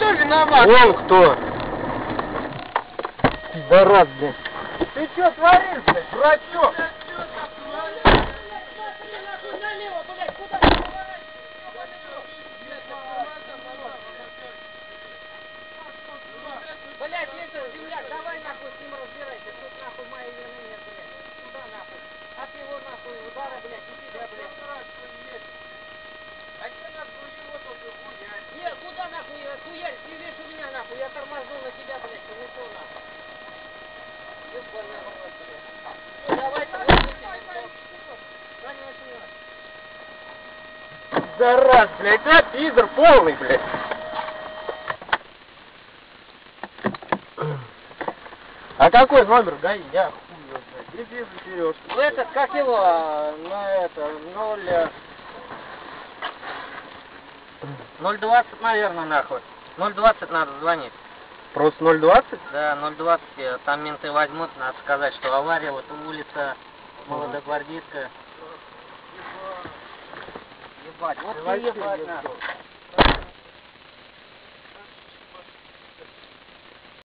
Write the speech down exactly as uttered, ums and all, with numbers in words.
кто виноват? Вон кто. Пидорас, блядь. Ты что творишь, блядь, дурачок? Блять, это, земляк, давай нахуй с ним разбирайся, тут нахуй моей вины нет, блядь. Сюда нахуй. От него нахуй удара, блядь, и тебя, блядь. А тебе надо было его только хуярь. Нет, куда нахуй хуярь? Ты видишь у меня нахуй, я тормознул на тебя, блядь, понесло нахуй. Ебаный рот, блядь. Ну давай-то выпустим. Сань машину. Пидорас, блядь, а пидор полный, блядь. А какой номер ГАИ? Я хуй его знаю. Где без берешь? Ну этот, как его, на это, ноль... ноль двадцать, наверное, нахуй. ноль двадцать надо звонить. Просто ноль двадцать? Да, ноль двадцать, там менты возьмут, надо сказать, что авария, вот улица Молодогвардейская. Ебать, вот Давай ты ебать, все, нахуй.